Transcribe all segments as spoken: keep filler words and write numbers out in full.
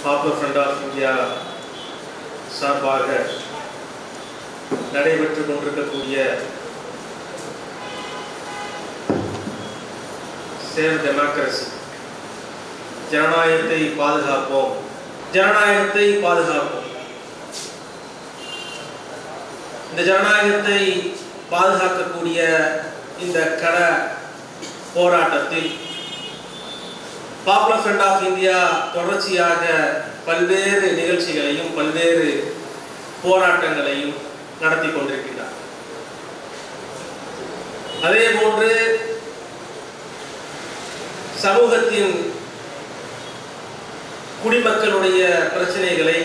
Popular front of India சார்பாக நடைபெற்று கொண்டிருக்கக்கூடிய சேவ் டெமோக்ரசி, ஜனநாயகத்தை பாதுகாப்போம், ஜனநாயகத்தை பாதுகாப்போம். இந்த ஜனநாயகத்தை பாதுகாக்கக்கூடிய இந்த கள போராட்டத்தில் பாப்புலர் ஃப்ரண்ட் ஆஃப் இந்தியா தொடர்ச்சியாக பல்வேறு நிகழ்ச்சிகளையும் பல்வேறு போராட்டங்களையும் நடத்தி கொண்டிருக்கிறார். அதே போன்று சமூகத்தின் குடிமக்களுடைய பிரச்சனைகளை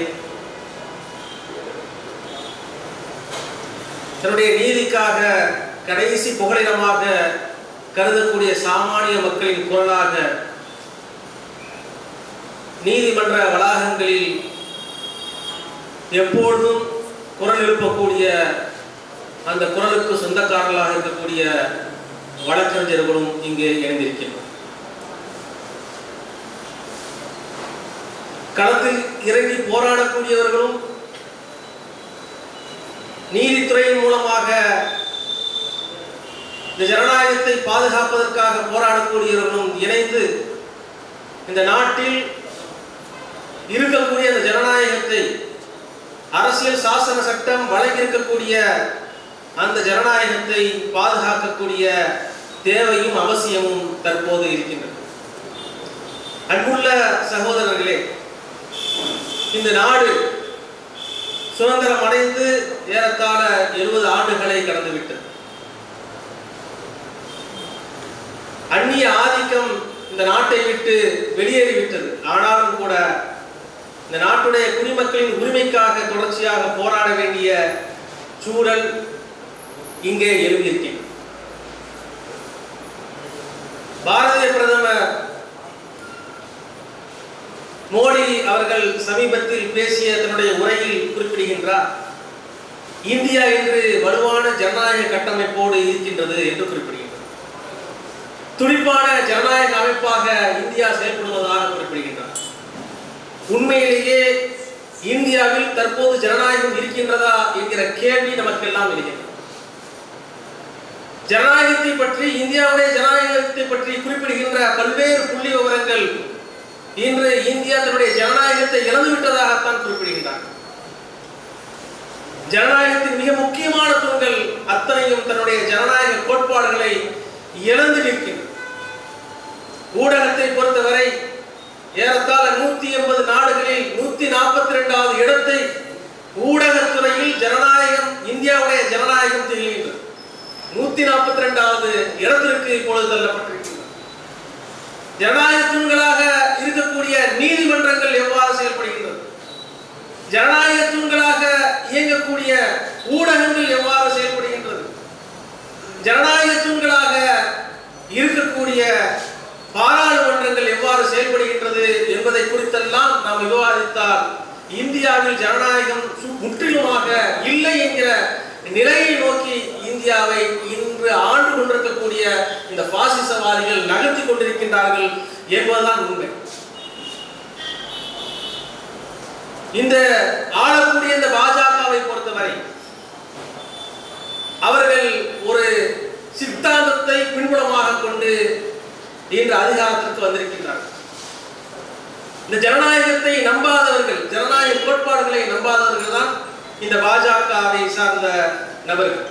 தன்னுடைய நீதிக்காக கடைசி புகலிடமாக கருதக்கூடிய சாமானிய மக்களின் குரலாக நீதிமன்ற வளாகங்களில் எப்பொழுதும் குரல் எழுப்பக்கூடிய அந்த குரலுக்கு சொந்தக்காரர்களாக இருக்கக்கூடிய வழக்கறிஞர்களும் இங்கே இணைந்திருக்கின்றனர். களத்தில் இறங்கி போராடக்கூடியவர்களும் நீதித்துறையின் மூலமாக இந்த ஜனநாயகத்தை பாதுகாப்பதற்காக போராடக்கூடியவர்களும் இணைந்து இந்த நாட்டில் இருக்கக்கூடிய அந்த ஜனநாயகத்தை, அரசியல் சாசன சட்டம் வழங்கியிருக்கக்கூடிய அந்த ஜனநாயகத்தை பாதுகாக்கக்கூடிய தேவையும் அவசியமும் தற்போது இருக்கின்றது. அன்புள்ள சகோதரர்களே, இந்த நாடு சுதந்திரம் அடைந்து ஏறத்தாழ எழுபது ஆண்டுகளை கடந்துவிட்டது. அந்நிய ஆதிக்கம் இந்த நாட்டை விட்டு வெளியேறிவிட்டது. ஆனாலும் கூட இந்த நாட்டுடைய குடிமக்களின் உரிமைக்காக தொடர்ச்சியாக போராட வேண்டிய சூழல் இங்கே எழுதியிருக்கிறது. பாரதிய பிரதமர் மோடி அவர்கள் சமீபத்தில் பேசிய தன்னுடைய உரையில் குறிப்பிடுகின்றார், இந்தியா இன்று வலுவான ஜனநாயக கட்டமைப்போடு இருக்கின்றது என்று குறிப்பிடுகின்றார். துடிப்பான ஜனநாயக அமைப்பாக இந்தியா செயல்படுவதாக குறிப்பிடுகின்றார். உண்மையிலேயே இந்தியாவில் தற்போது ஜனநாயகம் இருக்கின்றதா என்கிற கேள்வி நமக்கெல்லாம் இருக்கிறது. ஜனநாயகத்தை பற்றி, இந்தியாவுடைய ஜனநாயகத்தை பற்றி குறிப்பிடுகின்ற பல்வேறு புள்ளி விவரங்கள் இன்று இந்தியா தன்னுடைய ஜனநாயகத்தை இழந்துவிட்டதாகத்தான் குறிப்பிடுகின்றார். ஜனநாயகத்தின் மிக முக்கியமான தூண்கள் அத்தனையும் தன்னுடைய ஜனநாயக கோட்பாடுகளை இழந்து நிற்கின்றன. ஊடகத்தை பொறுத்தவரை ஏறத்தாழ நூத்தி எண்பது நாடுகளில் நூத்தி நாற்பத்தி இரண்டாவது இடத்தை ஊடகத்துறையில் ஜனநாயகம், இந்தியாவுடைய ஜனநாயகம் திகழ்கின்றது. நூத்தி நாற்பத்தி இரண்டாவது இடத்திற்கு இப்பொழுது தள்ளப்பட்டிருக்கின்றன. ஜனநாயக தூண்களாக இருக்கக்கூடிய நீதிமன்றங்கள் எவ்வாறு செயல்படுகின்றது, ஜனநாயக தூண்களாக இயங்கக்கூடிய ஊடகங்கள் எவ்வாறு செயல்படுகின்றது, ஜனநாயக தூண்களாக இருக்கக்கூடிய பாராளுமன்றங்கள் எவ்வாறு செயல்படுகின்றது என்பதை குறித்தெல்லாம் நாம் விவாதித்தால் இந்தியாவில் ஜனநாயகம் முற்றிலுமாக இல்லை என்கிற நிலையை நோக்கி இந்தியாவை இன்று ஆண்டு கொண்டிருக்கக்கூடிய இந்த பாசிசவாதிகள் நகர்த்தி கொண்டிருக்கின்றார்கள் என்பதுதான் உண்மை. இந்த ஆளக்கூடிய இந்த பாஜகவை பொறுத்தவரை அவர்கள் ஒரு சித்தாந்தத்தை பின்புலமாக கொண்டு இன்று அதிகாரத்திற்கு வந்திருக்கின்றார்கள். இந்த ஜனநாயகத்தை நம்பாதவர்கள், ஜனநாயக கோட்பாடுகளை நம்பாதவர்கள் தான் இந்த பாஜகவை சார்ந்த நபர்கள்.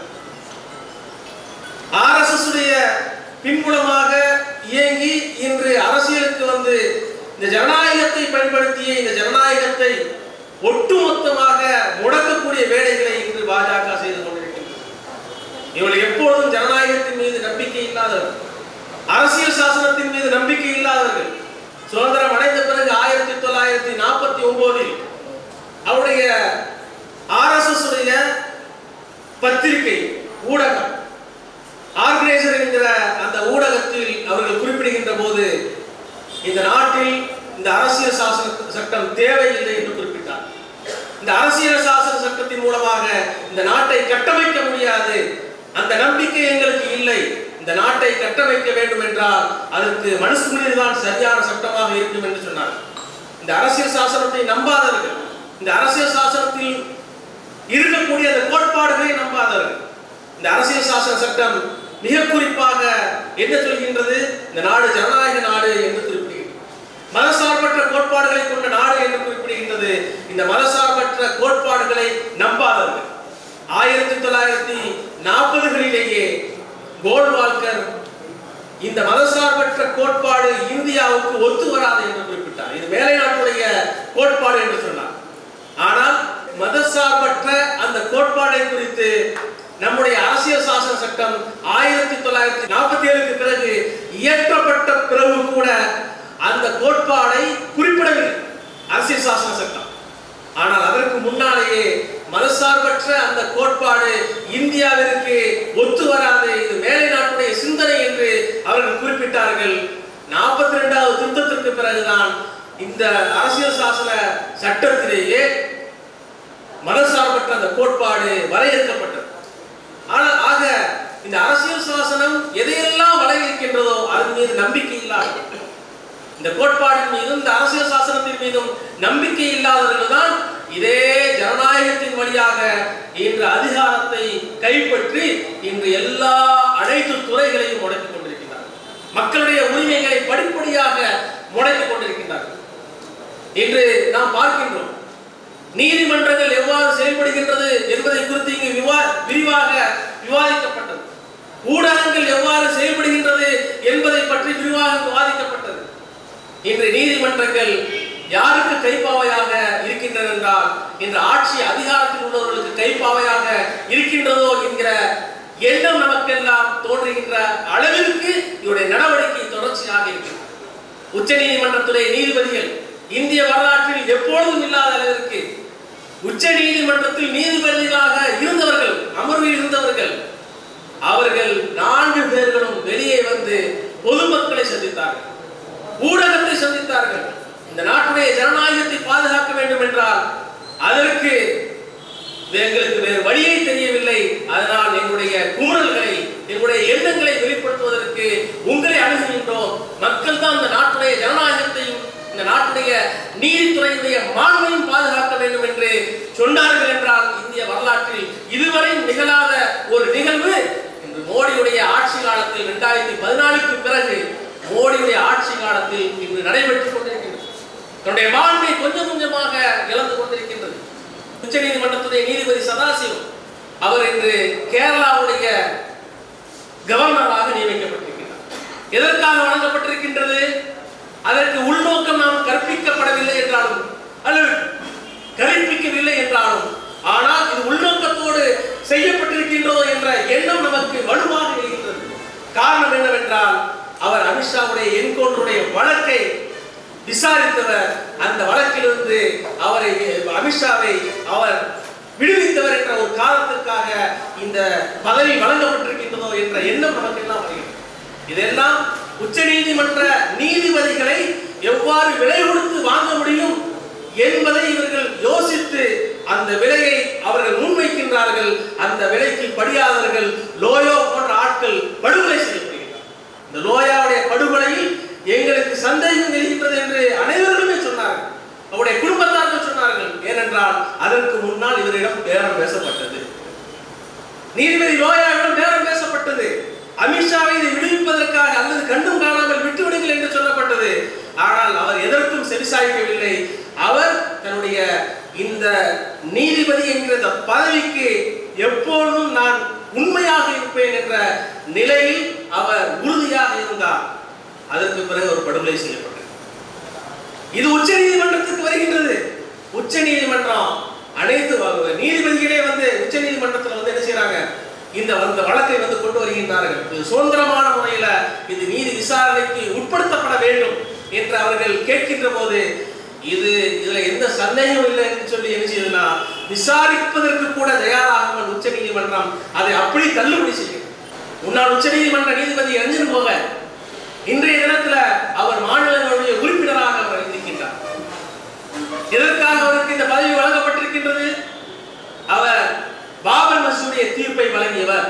ஆர் எஸ் எஸ் உடைய பின்புலமாக இயங்கி இன்று அரசியலுக்கு வந்து இந்த ஜனநாயகத்தை பயன்படுத்திய இந்த ஜனநாயகத்தை ஒட்டுமொத்தமாக முடக்கக்கூடிய வேலைகளை இன்று பாஜக செய்து கொண்டிருக்கின்றது. இவர்கள் எப்பொழுதும் ஜனநாயகத்தின் மீது நம்பிக்கை இல்லாதவர்கள், அரசியல் சாசனத்தின் மீது நம்பிக்கை இல்லாதவர்கள். சுதந்திரம் அடைந்த பிறகு ஆயிரத்தி தொள்ளாயிரத்தி நாற்பத்தி ஒன்பதில் அவருடைய ஆர் எஸ் எஸ் உடைய பத்திரிகை ஊடகம் ஆர்கனைசர் என்கிற அந்த ஊடகத்தில் அவர்கள் குறிப்பிடுகின்ற போது இந்த நாட்டில் இந்த அரசியல் சாசன சட்டம் தேவையில்லை என்று குறிப்பிட்டார். இந்த அரசியல் சாசன சட்டத்தின் மூலமாக இந்த நாட்டை கட்டமைக்க முடியாது, அந்த நம்பிக்கை எங்களுக்கு இல்லை. இந்த நாட்டை கட்டமைக்க வேண்டும் என்றால் அதற்கு மனுஸ்மிருதி தான் சரியான சட்டமாக இருக்கும் என்று சொன்னார். இந்த இந்த அரசியல் சாசனத்தை நம்பாதவர்கள், இந்த அரசியல் சாசனத்தில் இருக்கக்கூடிய அந்த கோட்பாடுகளை நம்பாதவர்கள். இந்த அரசியல் சாசன சட்டம் மிக குறிப்பாக என்ன சொல்கின்றது? இந்த நாடு ஜனநாயக நாடு என்று குறிப்பிடுகிறது. மதசார்பற்ற கோட்பாடுகளை கொண்ட நாடு என்று குறிப்பிடுகின்றது. இந்த மதசார்பற்ற கோட்பாடுகளை நம்பாதவர்கள். ஆயிரத்தி தொள்ளாயிரத்தி நாற்பதுகளிலேயே கோல்வால்கர் இந்த மதசார்பற்ற கோட்பாடு இந்தியாவுக்கு ஒத்து வராது என்று குறிப்பிட்டார். இது மேலை நாட்டுடைய கோட்பாடு என்று சொன்னார். ஆனால் மதசார்பற்ற அந்த கோட்பாடை குறித்து நம்முடைய அரசியல் சாசன சட்டம் ஆயிரத்தி தொள்ளாயிரத்தி நாற்பத்தி ஏழுக்கு பிறகு இயற்றப்பட்ட பிறகு கூட அந்த கோட்பாடை குறிப்பிடவில்லை அரசியல் சாசன சட்டம். ஆனால் அதற்கு முன்னாலேயே மதசார்பற்ற அந்த கோட்பாடு இந்தியாவிற்கு ஒத்து வராது, இது மேலை நாட்டுடைய சிந்தனை என்று அவர்கள் குறிப்பிட்டார்கள். நாற்பத்தி இரண்டாவது திருத்தத்திற்கு பிறகுதான் இந்த அரசியல் சாசன சட்டத்திலேயே மதசார்பற்ற அந்த கோட்பாடு வரையறுக்கப்பட்டது. ஆனால் ஆக இந்த அரசியல் சாசனம் எதையெல்லாம் வரையறுக்கின்றதோ அதன் மீது நம்பிக்கை இல்லாத, இந்த கோட்பாட்டின் மீதும் இந்த அரசியல் சாசனத்தின் மீதும் நம்பிக்கை இல்லாதவர்கள் தான் இதே ஜனநாயகத்தின் வழியாக இன்று அதிகாரத்தை கைப்பற்றி இன்று எல்லா அனைத்து துறைகளையும் முடக்கிக் கொண்டிருக்கிறார்கள். மக்களுடைய உரிமைகளை படிப்படியாக முடக்கிக் கொண்டிருக்கிறார்கள். இன்று நாம் பார்க்கின்றோம் நீதிமன்றங்கள் எவ்வாறு செயல்படுகின்றது என்பதை குறித்து இங்கு விரிவாக விவாதிக்கப்பட்டது. ஊடகங்கள் எவ்வாறு செயல்படுகின்றது என்பதை பற்றி விரிவாக விவாதிக்கப்பட்டது. இன்று நீதிமன்றங்கள் யாருக்கு கைப்பாவையாக இருக்கின்றன என்றால் இன்று ஆட்சி அதிகாரத்தில் உள்ளவர்களுக்கு கைப்பாவையாக இருக்கின்றதோ என்கிற எண்ணம் நமக்கெல்லாம் தோன்றுகின்ற அளவிற்கு இவருடைய நடவடிக்கை தொடர்ச்சியாக இருக்கிறது. உச்ச நீதிமன்றத்துடைய நீதிபதிகள் இந்திய வரலாற்றில் எப்பொழுதும் இல்லாத அளவிற்கு உச்ச நீதிமன்றத்தில் நீதிபதிகளாக இருந்தவர்கள், அமர்வில் இருந்தவர்கள், அவர்கள் நான்கு பேர்களும் வெளியே வந்து பொதுமக்களை சந்தித்தார்கள், ஊடகத்தை சந்தித்தார்கள். இந்த நாட்டுடைய ஜனநாயகத்தை பாதுகாக்க வேண்டும் என்றால் அதற்கு எங்களுக்கு வேறு வழியை தெரியவில்லை. அதனால் எங்களுடைய குமுறல்களை, எங்களுடைய எண்ணங்களை வெளிப்படுத்துவதற்கு உங்களை அணுகுகின்றோம். மக்கள் தான் இந்த நாட்டுடைய ஜனநாயகத்தையும் இந்த நாட்டுடைய நீதித்துறையுடைய மாண்பையும் பாதுகாக்க வேண்டும் என்று சொன்னார்கள் என்றால் இந்திய வரலாற்றில் இதுவரை நிகழாத ஒரு நிகழ்வு இன்று மோடியுடைய ஆட்சி காலத்தில் இரண்டாயிரத்தி பதினாலுக்கு பிறகு மோடியுடைய ஆட்சி காலத்தில் இன்று நடைபெற்றுக் கொண்டிருக்கின்றது. தன்னுடைய மாண்பை கொஞ்சம் கொஞ்சமாக இழந்து கொண்டிருக்கின்றது. உச்ச நீதிமன்றத்துடைய நீதிபதி சதாசிவம் அவர் இன்று கேரளாவுடைய கவர்னராக நியமிக்கப்பட்டிருக்கிறார். எதற்காக வழங்கப்பட்டிருக்கின்றது? அதற்கு உள்நோக்கம் நாம் கற்பிக்கப்படவில்லை என்றாலும் அல்லது கற்பிக்கவில்லை என்றாலும், ஆனால் இது உள்நோக்கத்தோடு செய்யப்பட்டிருக்கின்றதோ என்ற எண்ணம் நமக்கு வலுவாக இருக்கின்றது. காரணம் என்னவென்றால் அவர் அமித்ஷாவுடைய என்கவுண்டருடைய வழக்கை விசாரித்தவர், அந்த வழக்கிலிருந்து அவரை அமித்ஷாவை அவர் விடுவித்தவர் என்ற ஒரு காரணத்திற்காக இந்த பதவி வழங்கப்பட்டிருக்கின்றதோ என்ற எண்ணம் நமக்கு எல்லாம் வருகிறது. இதெல்லாம் உச்ச நீதிமன்ற நீதிபதிகளை எவ்வாறு விலை கொடுத்து வாங்க முடியும் என்பதை இவர்கள் யோசித்து அந்த விலையை அவர்கள் முன்வைக்கின்றார்கள். அந்த விலைக்கு படியாதவர்கள் லோயோ போன்ற ஆட்கள் படுகொலை செய்யப்படுகிறார். இந்த லோயாவுடைய படுகொலையில் எங்களுக்கு சந்தேகம் எழுகின்றது என்று அனைவருமே சொன்னார்கள். அவருடைய குடும்பத்தார்கள் சொன்னார்கள். ஏனென்றால் அதற்கு முன்னால் இவரிடம் பேரம் பேசப்பட்டது, நீதிபதி லோயாவிடம் பேரம் பேசப்பட்டது. அமித்ஷாவை இதை விடுவிப்பதற்காக அல்லது கண்டும் காணாமல் விட்டுவிடுங்கள் என்று சொல்லப்பட்டது. ஆனால் அவர் எதற்கும் செவிசாய்க்கவில்லை. அவர் தன்னுடைய இந்த நீதிபதி என்கிற பதவிக்கு எப்பொழுதும் நான் உண்மையாக இருப்பேன் என்ற நிலையில் அவர் உறுதியாக இருந்தார். அதற்கு பிறகு ஒரு படுகொலை செய்யப்பட்டது. இது உச்ச நீதிமன்றத்துக்கு வருகின்றது. உச்ச நீதிமன்றம் அனைத்து நீதிபதிகளே வந்து உச்ச நீதிமன்றத்தில் வந்து என்ன செய்யறாங்க, இந்த அந்த வழக்கை வந்து கொண்டு வருகின்றார்கள். இது சுதந்திரமான முறையில இது நீதி விசாரணைக்கு உட்படுத்தப்பட வேண்டும் என்று அவர்கள் கேட்கின்ற போது இது இதுல எந்த சந்தேகம் இல்லை என்று சொல்லி என்ன செய்யுதுன்னா விசாரிப்பதற்கு கூட தயாராகாமல் உச்ச நீதிமன்றம் அதை அப்படி தள்ளுபடி செய்யும். முன்னாள் உச்ச நீதிமன்ற நீதிபதி ரஞ்சன் போக இன்றைய தினத்துல அவர் மாநிலங்களுடைய உறுப்பினராக அவர் இருக்கின்றார். எதற்காக அவருக்கு இந்த பதவி வழங்கப்பட்டிருக்கின்றது? அவர் பாபர் மசூதிய தீர்ப்பை வழங்கியவர்.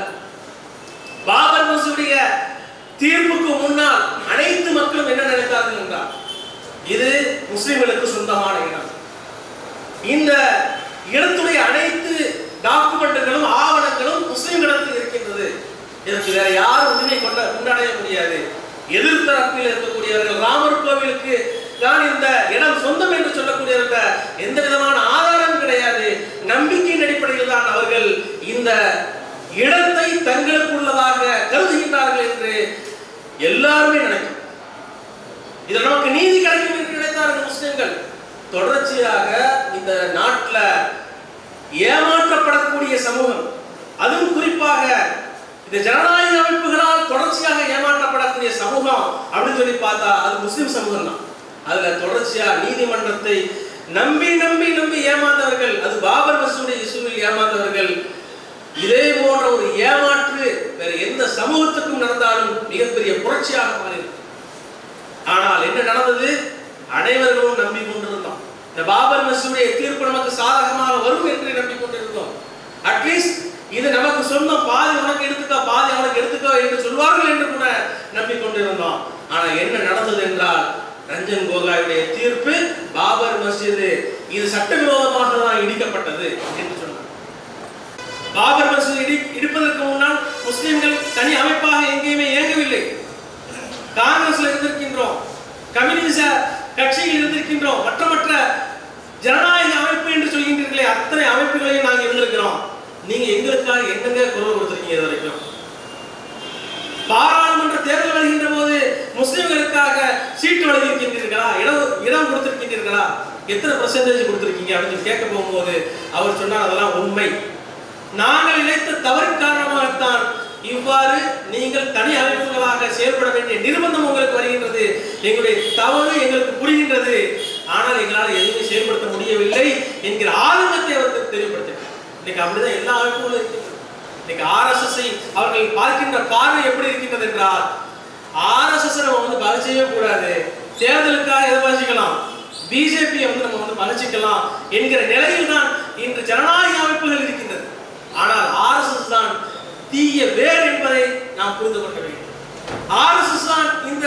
பாபர் மசூதிய தீர்ப்புக்கு முன்னால் அனைத்து மக்களும் என்ன நினைத்தார்கள் என்றால் இது முஸ்லிம்களுக்கு சொந்தமான இடம். இந்த இடத்துடைய அனைத்து டாக்குமெண்ட்டுகளும் ஆவணங்களும் முஸ்லிம்களிடத்தில் இருக்கின்றது. இதற்கு வேற யாரும் உரிமை கொண்ட கொண்டாட முடியாது. எதிர்த்தரப்பில் இருக்கக்கூடியவர்கள் ராமர் கோவிலுக்கு தான் இந்த இடம் சொந்தம் என்று சொல்லக்கூடியவர்கள் எந்த விதமான ஆதாரம் கிடையாது. நம்பிக்கையின் அடிப்படையில் தான் அவர்கள் இந்த இடத்தை தங்களுக்குள்ளதாக கருதுகின்றார்கள் என்று எல்லாருமே நினைக்கும். இதில் நமக்கு நீதி கிடைக்கும் என்று நினைத்தார்கள் முஸ்லிம்கள். தொடர்ச்சியாக இந்த நாட்டில் ஏமாற்றப்படக்கூடிய சமூகம், அதுவும் குறிப்பாக இந்த ஜனநாயக அமைப்புகளால் தொடர்ச்சியாக ஏமாற்றப்படக்கூடிய சமூகம் அப்படின்னு சொல்லி பார்த்தா அது முஸ்லிம் சமூகம் தான். அதுல தொடர்ச்சியா நீதிமன்றத்தை நம்பி நம்பி நம்பி ஏமாந்தவர்கள், அது பாபர் மசூதி இஸ்யூவில் ஏமாந்தவர்கள். இதே போன்ற ஒரு ஏமாற்று வேற எந்த சமூகத்துக்கும் நடந்தாலும் மிகப்பெரிய புரட்சியாக மாறி. ஆனால் என்ன நடந்தது? அனைவர்களும் நம்பி கொண்டிருந்தோம். இந்த பாபர் மசூதிய தீர்ப்பு நமக்கு சாதகமாக வரும் என்று நம்பிக்கொண்டிருந்தோம். அட்லீஸ்ட் இது நமக்கு சொந்தம், பாதி உனக்கு எடுத்துக்கோ பாதி அவனுக்கு எடுத்துக்கோ என்று சொல்வார்கள் என்று கூட நம்பிக்கொண்டிருந்தோம். ஆனா என்ன நடந்தது என்றால், ரஞ்சன் கோகாயுடைய தீர்ப்பு பாபர் மஸ்ஜித் இது சட்டவிரோதமாக தான் இடிக்கப்பட்டது என்று சொன்னார். பாபர் மஸ்ஜித் இடி இடிப்பதற்கு முன்னால் முஸ்லிம்கள் தனி அமைப்பாக எங்கேயுமே இயங்கவில்லை. காங்கிரஸ்ல இருந்திருக்கின்றோம், கம்யூனிச கட்சியில் இருந்திருக்கின்றோம், மற்ற மற்ற ஜனநாயக அமைப்பு என்று சொல்கின்றீர்களே அத்தனை அமைப்புகளையும் நாங்கள் இருந்திருக்கிறோம். நீங்க எங்களுக்காக என்னங்க குரல் கொடுத்திருக்கீங்க? இது வரைக்கும் பாராளுமன்ற தேர்தல் வருகின்ற போது முஸ்லிம்களுக்காக சீட்டு வழங்கியிருக்கின்றீர்களா? இடம் இடம் கொடுத்திருக்கின்றீர்களா? எத்தனை பர்சன்டேஜ் கொடுத்திருக்கீங்க அப்படின்னு கேட்க போகும்போது அவர் சொன்னார், அதெல்லாம் உண்மை. நாங்கள் இழைத்த தவறு காரணமாகத்தான் இவ்வாறு நீங்கள் தனி அமைப்புகளாக செயல்பட வேண்டிய நிர்பந்தம் உங்களுக்கு வருகின்றது. எங்களுடைய தவறு எங்களுக்கு புரிகின்றது, ஆனால் எங்களால் எதுவுமே செயல்படுத்த முடியவில்லை என்கிற ஆதங்கத்தை அவருக்கு தெரியப்படுத்த. இன்னைக்கு அப்படிதான் எல்லா அமைப்புகளும் இருக்கின்றன. இன்னைக்கு ஆர்எஸ்எஸ்ஐ அவர்கள் பார்க்கின்ற பார்வை எப்படி இருக்கின்றது என்றால், ஆர்எஸ்எஸ் நம்ம வந்து பகிர்ச்சிக்கவே கூடாது, தேர்தலுக்காக எதை பகிர்ச்சிக்கலாம், பிஜேபியை வந்து நம்ம வந்து பகிர்ச்சிக்கலாம் என்கிற நிலையில் தான் இன்று ஜனநாயக அமைப்புகள் இருக்கின்றது. ஆனால் ஆர்எஸ்எஸ் தான் தீய வேர் என்பதை நாம் புரிந்து கொள்ள வேண்டும். ஆர்எஸ்எஸ் தான் இந்த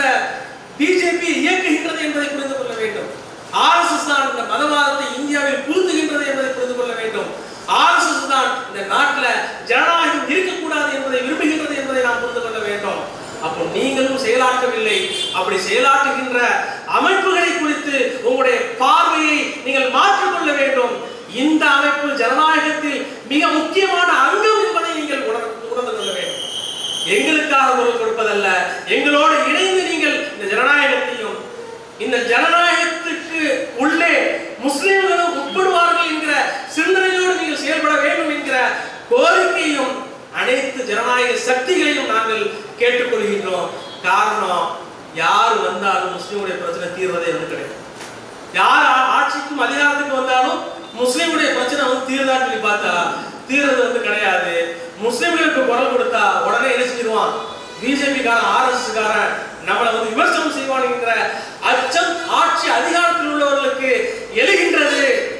பிஜேபி இயக்குகின்றது என்பதை புரிந்து கொள்ள வேண்டும். ஆர்எஸ்எஸ் தான் இந்த மதவாதத்தை இந்தியாவில் புகுத்துகின்றது என்பதை புரிந்து கொள்ள வேண்டும். ஆர்எஸ்எஸ் தான் இந்த நாட்டில் ஜனநாயகம் இருக்கக்கூடாது என்பதை விரும்புகின்றது என்பதை நாம் புரிந்து கொள்ள வேண்டும். அப்போ நீங்களும் செயலாற்றவில்லை. அப்படி செயலாற்றுகின்ற அமைப்புகளை குறித்து உங்களுடைய பார்வையை நீங்கள் மாற்றிக்கொள்ள வேண்டும். இந்த அமைப்பு ஜனநாயகத்தில் மிக முக்கியமான அங்கம் என்பதை நீங்கள் உணர்ந்து கொள்ள வேண்டும். எங்களுக்காக குரல் கொடுப்பதல்ல, எங்களோடு இணைந்து நீங்கள் இந்த ஜனநாயகத்தையும் இந்த ஜனநாயகத்துக்கு உள்ளே முஸ்லிம்களும் உட்படுவார்கள் என்கிற சிந்தனையோடு நீங்கள் செயல்பட வேண்டும் என்கிற கோரிக்கையும் அனைத்து ஜனநாயக சக்திகளையும் நாங்கள் கேட்டுக்கொள்கின்றோம். காரணம், யார் வந்தாலும் முஸ்லிமுடைய பிரச்சனை தீர்வதே வந்து கிடையாது. யார் ஆட்சிக்கும் அதிகாரத்துக்கு வந்தாலும் முஸ்லிமுடைய பிரச்சனை வந்து தீர்தான்னு சொல்லி பார்த்தா தீர்றது வந்து கிடையாது. முஸ்லிம்களுக்கு குரல் கொடுத்தா உடனே என்ன செஞ்சிருவான், பிஜேபி காரன் ஆர்எஸ்எஸ் காரன் நம்மளை வந்து விமர்சனம் செய்வான் என்கிற அச்சம் ஆட்சி அதிகாரத்தில் உள்ளவர்களுக்கு எழுகின்றது.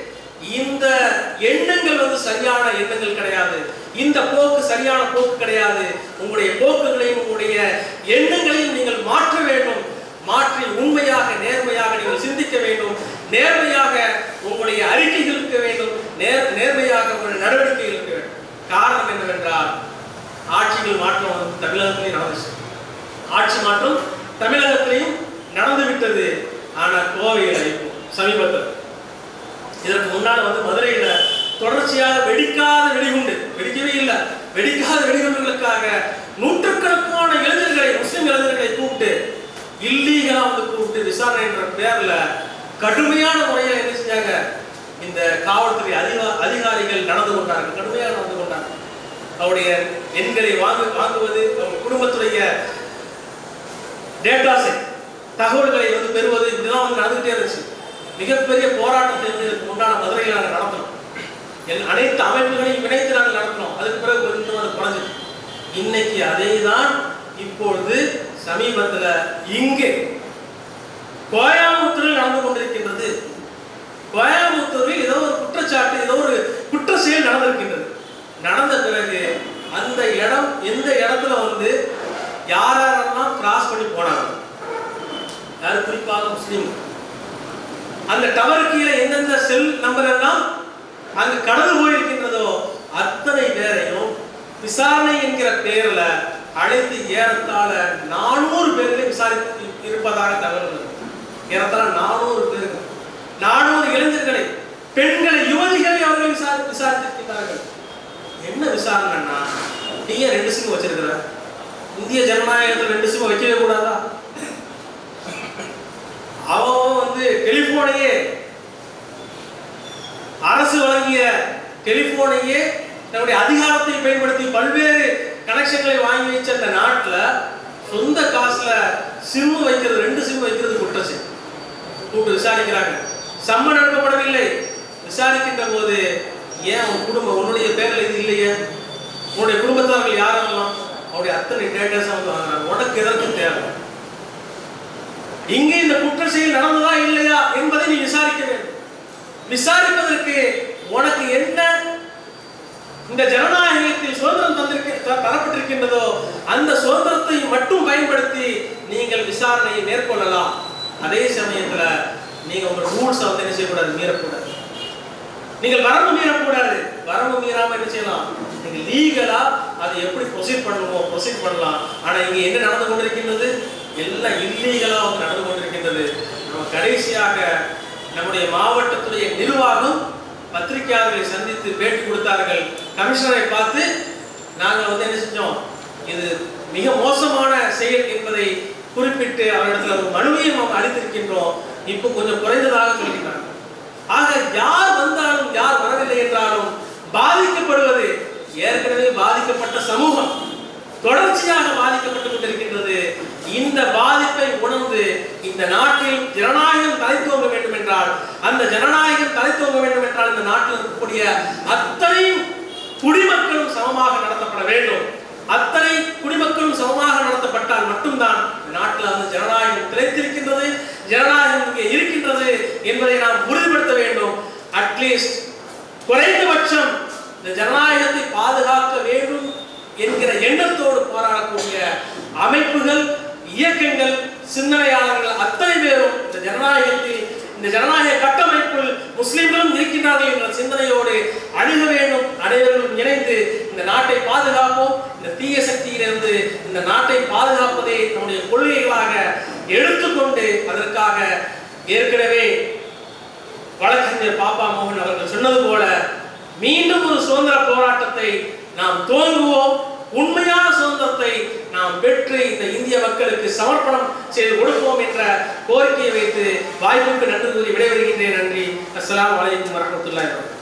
இந்த எண்ணங்கள் வந்து சரியான எண்ணங்கள் கிடையாது. இந்த போக்கு சரியான போக்கு கிடையாது. உங்களுடைய போக்குகளையும் உங்களுடைய எண்ணங்களையும் நீங்கள் மாற்ற வேண்டும். மாற்றி உண்மையாக நேர்மையாக நீங்கள் சிந்திக்க வேண்டும். நேர்மையாக உங்களுடைய அறிக்கைகள் இருக்க வேண்டும். நேர் நேர்மையாக உங்களுடைய நடவடிக்கைகள் இருக்க வேண்டும். காரணம் என்னவென்றால், ஆட்சிகள் மாற்றம் வந்து தமிழகத்திலேயும் நடந்துச்சு. ஆட்சி மாற்றம் தமிழகத்திலையும் நடந்து விட்டது. ஆனால் கோவையில் இப்போ சமீபத்தில், இதற்கு முன்னால் வந்து மதுரையில தொடர்ச்சியாக வெடிக்காத வெடிகுண்டு, வெடிக்கவே இல்லை, வெடிக்காத வெடிகுண்டுகளுக்காக நூற்றுக்கணக்கான இளைஞர்களை, முஸ்லிம் இளைஞர்களை கூப்பிட்டு இல்லீகலா வந்து கூப்பிட்டு விசாரணை என்ற பேர்ல கடுமையான முறையில் என்ன செஞ்சாங்க, இந்த காவல்துறை அதிகா அதிகாரிகள் நடந்து கொண்டார்கள். கடுமையாக நடந்து கொண்டார்கள். அவருடைய எண்களை வாங்கு வாங்குவது, அவங்க குடும்பத்துடைய டேட்டாஸை, தகவல்களை வந்து பெறுவது, இப்படிதான் வந்து நடந்துகிட்டே இருந்துச்சு. மிகப்பெரிய போராட்டத்தை இதற்கு உண்டான மதுரையில் நாங்கள் நடத்தணும். என் அனைத்து அமைப்புகளையும் இணைத்து நாங்கள் நடத்தினோம். அதுக்கு பிறகு கொஞ்சம் அது குறைஞ்சது. இன்னைக்கு அதே தான் இப்பொழுது சமீபத்தில் இங்கே கோயம்புத்தூரில் நடந்து கொண்டிருக்கின்றது. கோயம்புத்தூரில் ஏதோ ஒரு குற்றச்சாட்டு, ஏதோ ஒரு குற்ற செயல் நடந்திருக்கின்றது. நடந்த பிறகு அந்த இடம், எந்த இடத்துல வந்து யாரெல்லாம் கிராஸ் பண்ணி போனாங்க, யாரு குறிப்பாக முஸ்லீம், அந்த டவர் கீழே எந்தெந்த செல் நம்பர் எல்லாம் அங்கு கடந்து போயிருக்கின்றதோ அத்தனை பேரையும் விசாரணை என்கிற பெயர்ல அழைத்து ஏறத்தாழ நானூறு பேர்களை விசாரித்து இருப்பதாக தகவல். ஏறத்தாழ நானூறு பேர்கள், நானூறு இளைஞர்களை, பெண்களை, யுவதிகளை அவர்கள் விசாரி விசாரித்திருக்கிறார்கள். என்ன விசாரணைன்னா, நீ ஏன் ரெண்டு சிம் வச்சிருக்கிற? இந்திய ஜனநாயகத்தில் ரெண்டு சிம் வைக்கவே கூடாதா? அவன் வந்து டெலிபோனையே, அரசு வழங்கிய டெலிபோனையே தன்னுடைய அதிகாரத்தை பயன்படுத்தி பல்வேறு கனெக்ஷன்களை வாங்கி வச்ச அந்த நாட்டில் சொந்த காசுல சிம் வைக்கிறது, ரெண்டு சிம் வைக்கிறது குற்றச்சி கூட்டு விசாரிக்கிறாங்க. சம்மன் அனுப்பப்படவில்லை. விசாரிக்கின்ற போது ஏன் உன் குடும்பம் உன்னுடைய பேரில் இது இல்லையே, உன்னுடைய குடும்பத்தார்கள் யாரெல்லாம் அவருடைய அத்தனை டேட்டாஸ் அவங்க வாங்குறாங்க, உனக்கு எதற்கு தேவை? இங்கே இந்த குற்ற செயல் நடந்ததா இல்லையா என்பதை நீ விசாரிக்க வேண்டும். விசாரிப்பதற்கு உனக்கு என்ன இந்த ஜனநாயகத்தில் சுதந்திரம் தந்திருக்க தரப்பட்டிருக்கின்றதோ அந்த சுதந்திரத்தை மட்டும் பயன்படுத்தி நீங்கள் விசாரணையை மேற்கொள்ளலாம். அதே சமயத்துல நீங்க உங்க ரூல்ஸ் வந்து என்ன செய்யக்கூடாது, மீறக்கூடாது. நீங்கள் வரம்பு மீறக்கூடாது. வரம்பு மீறாம என்ன செய்யலாம், நீங்க லீகலா அதை எப்படி ப்ரொசீட் பண்ணுவோம் ப்ரொசீட் பண்ணலாம். ஆனா இங்க என்ன நடந்து கொண்டிருக்கின்றது, எல்லாம் இல்லீகலா வந்து நடந்து கொண்டிருக்கின்றது. நம்ம கடைசியாக நம்முடைய மாவட்டத்துடைய நிர்வாகம் பத்திரிகையாளர்களை சந்தித்து பேட்டி கொடுத்தார்கள். கமிஷனரை பார்த்து நாங்கள் வந்து என்ன செஞ்சோம், இது மிக மோசமான செயல் என்பதை குறிப்பிட்டு அவரிடத்தில் ஒரு மனுவையும் அவங்க அளித்திருக்கின்றோம். இப்போ கொஞ்சம் குறைந்ததாக சொல்கிறார்கள். ஆக யார் வந்தாலும் யார் வரவில்லை என்றாலும் பாதிக்கப்படுவது ஏற்கனவே பாதிக்கப்பட்ட சமூகம் தொடர்ச்சியாக பாதிக்கப்பட்டுக் கொண்டிருக்கின்றது. இந்த பாதிப்பை உணர்ந்து இந்த நாட்டில் ஜனநாயகம் தலைத்தோங்க வேண்டும் என்றால், அந்த ஜனநாயகம் தலைத்தோங்க வேண்டும் என்றால் இந்த நாட்டில் இருக்கக்கூடிய அத்தனை குடிமக்களும் சமமாக நடத்தப்பட வேண்டும். அத்தனை குடிமக்களும் சமமாக நடத்தப்பட்டால் மட்டும்தான் நாட்டில் அந்த ஜனநாயகம் திளைத்திருக்கின்றது, ஜனநாயகம் இங்கே இருக்கின்றது என்பதை நாம் உறுதிப்படுத்த வேண்டும். அட்லீஸ்ட் குறைந்தபட்சம் இந்த ஜனநாயகத்தை பாதுகாக்க வேண்டும் என்கிற எண்ணத்தோடு போராடக்கூடிய அமைப்புகள், இயக்கங்கள், சிந்தனையாளர்கள் அத்தனை பேரும் இந்த ஜனநாயகத்தில், இந்த ஜனநாயக கட்டமைப்பில் முஸ்லிம்களும் இருக்கின்றார்கள் என்ற சிந்தனையோடு அணுக வேண்டும். அனைவரும் இணைந்து இந்த நாட்டை பாதுகாப்போம். இந்த தீய சக்தியிலிருந்து இந்த நாட்டை பாதுகாப்பதை நம்முடைய கொள்கைகளாக எடுத்துக்கொண்டு அதற்காக ஏற்கனவே வழக்கறிஞர் பாப்பா மோகன் அவர்கள் சொன்னது போல மீண்டும் ஒரு சுதந்திர போராட்டத்தை நாம் துவங்குவோம். உண்மையான சுதந்திரத்தை நாம் பெற்று இந்த இந்திய மக்களுக்கு சமர்ப்பணம் செய்து கொடுப்போம் என்ற கோரிக்கையை வைத்து வாய்ப்புக்கு நன்றி கூறி விடைபெறுகின்றேன். நன்றி. அஸ்ஸலாமு அலைக்கும் வரஹ்மத்துல்லாஹி வபரகாத்துஹு.